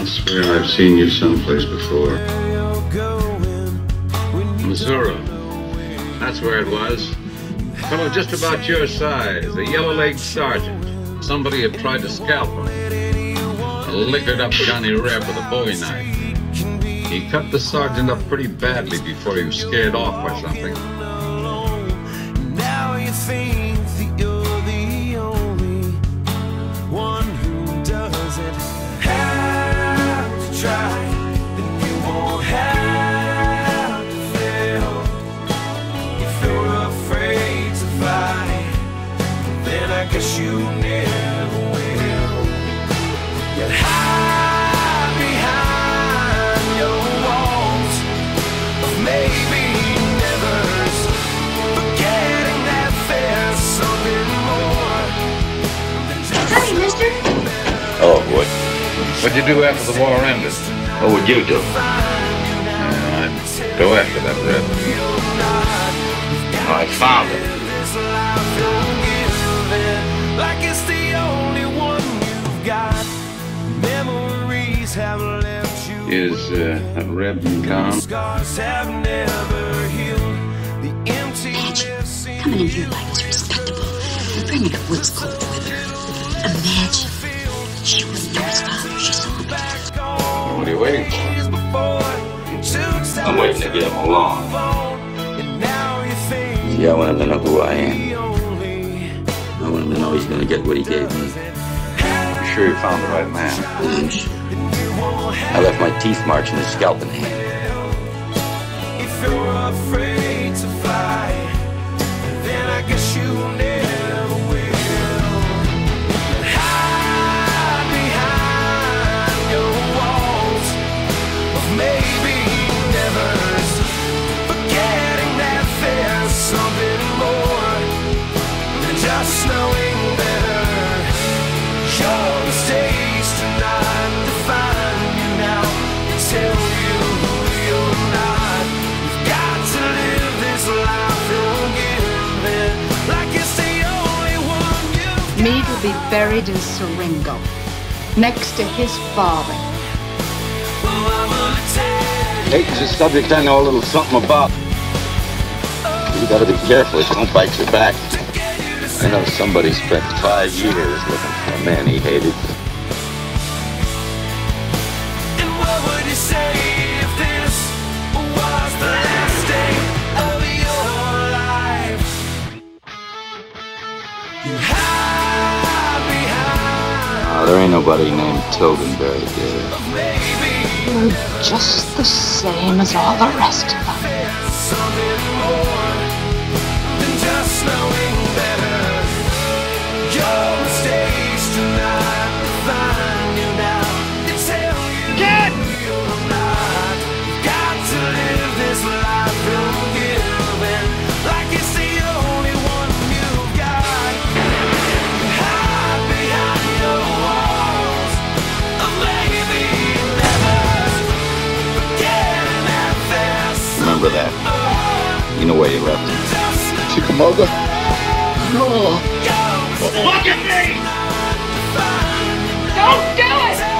I swear I've seen you someplace before. Missouri. That's where it was. A fellow just about your size, a yellow-legged sergeant. Somebody had tried to scalp him. A liquored-up Johnny Reb with a bowie knife. He cut the sergeant up pretty badly before he was scared off by something. Now you think that you're the only one who doesn't have to try, then you won't have to fail. If you're afraid to fight, then I guess you never will. You'll hide behind your walls of maybe nevers, forgetting that there's something more than just. Hi, mister. Oh, what? What'd you do after the war ended? What would you do? I'd go after that Reb. I found it. Like it's the only one you've got. Memories have left you. Is that Reb in town? Scars have never healed. The emptiness in Coming in here like it's respectable. And bringing the woods cold weather. Imagine. She wouldn't know his father. She saw him again. What are you waiting for? I'm waiting to get him along. Yeah, I want him to know who I am. I want him to know he's going to get what he gave me. You sure you found the right man? I left my teeth marks in his scalping hand. If you're afraid to fly, then I guess you never will. Hide behind your walls of maybe nevers, forgetting that there's something more than just knowing better. Your mistakes do not define you now and tell you who you're not. You've got to live this life forgiven, like it's the only one you've Meade will be buried in Siringo, next to his father. Hate's a subject I know a little something about. You gotta be careful, it won't bite your back. I know somebody spent 5 years looking for a man he hated. And what would you say if this was the last day of your life? You hide behind There ain't nobody named Tilden buried there. maybe You're just the same as all the rest of them. there's something more than just knowing better. Your mistakes do not define you now. They tell you who you're not. You've got to live this life forgiven, like it's the only one you've got. Hide behind your walls of maybe nevers, forgetting that there's Remember that. You know where you left him. Chickamauga? No. Look at me! Don't do it!